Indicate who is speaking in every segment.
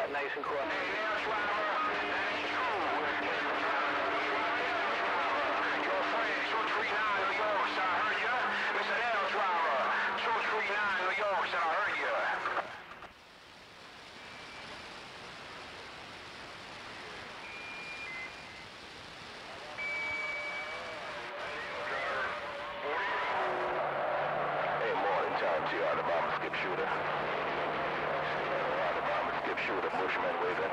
Speaker 1: that nice and quiet.
Speaker 2: Hey, now, driver, that's true. Your friend, 239 New York, I heard ya. Mr. L driver, 239 New York, I heard ya. Time to Alabama skip shooter. Alabama skip shooter, Bushman waving.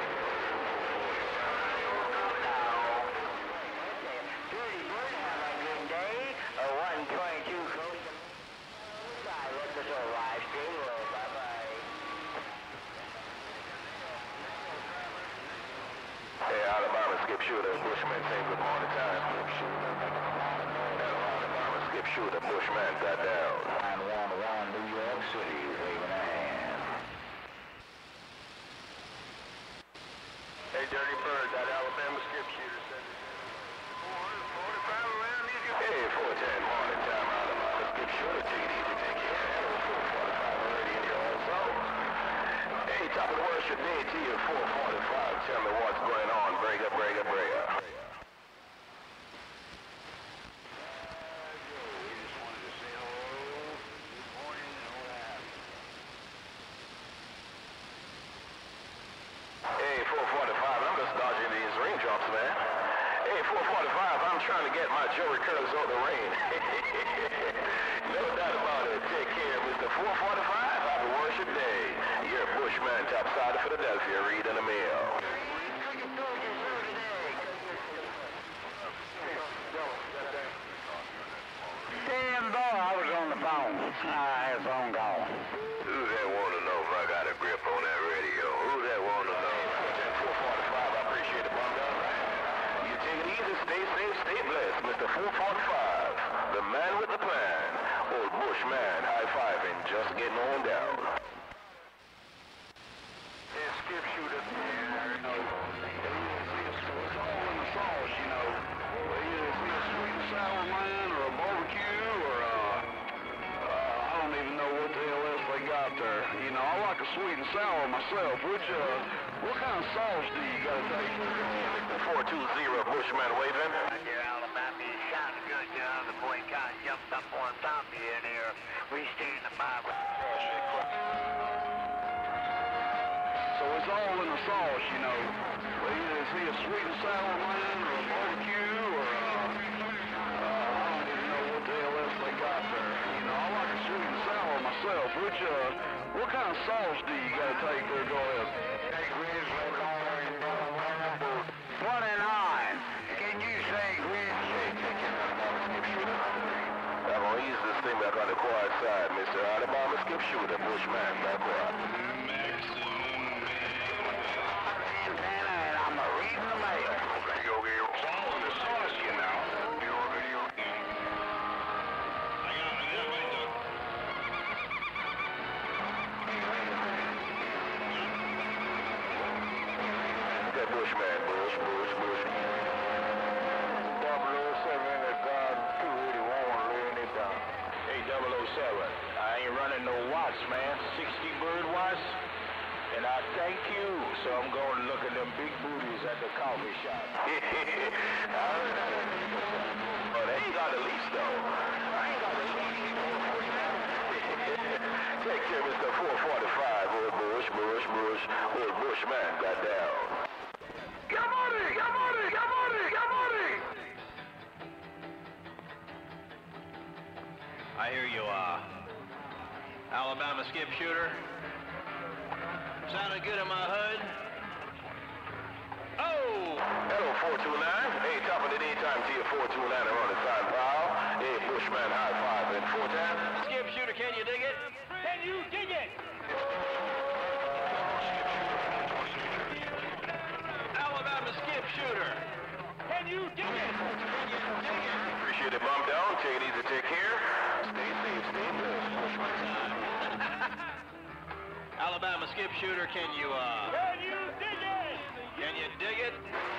Speaker 2: Dirty Bird, have a good day. A 122 close. Bye, let us all live stream. Bye-bye. Hey, Alabama skip shooter, Bushman saying good morning time. Alabama skip shooter, Bushman got down. 911 New York City, waving a hand. Hey, Dirty Bird, that Alabama skip shooter said it. 445 around these. Hey, 410 morning time, Alabama skip shooter, TD to take care. 445 already in your own zone. Hey, top of the world should need to you, 445. Tell me what's going on. Breaker, breaker, breaker. Hey, 445, I'm trying to get my Joey Curtis on the rain. No doubt about it. Take care, Mr. 445. Have a worship day. You're Bushman, top side of Philadelphia, Reed in the mail.
Speaker 1: Stand by, I was on the phone. I had a phone call.
Speaker 2: Who that want to know if I got a grip on that radio? Who that want to know? 445, I appreciate it, Bunga. You take it easy, stay safe, stay blessed, Mr. 445. The man with the plan. Old Bushman, high-fiving, just getting on down. Hey, skip shooter. Yeah, it's all in the sauce, you know. Well, you see a sweet and sour man or a barbecue or I don't even know what the hell else they got there. You know, I like a sweet and sour myself. What kind of sauce do you got to take? The 420 Bushman waving.
Speaker 3: Here, Alabama, you sound good, you know. The boy kind of jumped up on top of you in here. We stay in the Bible.
Speaker 2: So it's all in the sauce, you know. Well, is he a sweet and sour man or a barbecue or I don't even know what the hell else they got there. You know, I like a sweet and sour myself. What kind of sauce do you got to take there? Go ahead.
Speaker 3: Take Ridgely corn and
Speaker 1: 29. Can you say Ridgely?
Speaker 2: I'm going to ease this thing back on the quiet side, Mr. Alabama skip shooter, Bushman, back up.
Speaker 1: Santana, and I'm reading the mail.
Speaker 2: Okay, it's all in the sauce, you know. That Bushman, Bush. 007 at God 281, laying it down. Hey, 007, I ain't running no watch, man. 60 bird watch. And I thank you, so I'm going to look at them big booties at the coffee shop. But they ain't got the lease, though. I ain't got the lease. Take care, Mr. 445, old Bush. Old Bushman got down. Got money!
Speaker 4: I hear you, Alabama skip shooter. Sounded good in my hood. Oh!
Speaker 2: Hello, 429. Hey, top of the daytime to you, 429 around the time, pal. Hey, Bushman, high five in 410.
Speaker 4: Skip shooter, can you dig it? Can you dig it? Alabama skip shooter. Can you dig it?
Speaker 2: Appreciate it, bump down. Take it easy, take care. Stay safe, stay blessed. Bushman time.
Speaker 4: Alabama skip shooter, can you dig it? Can you dig it?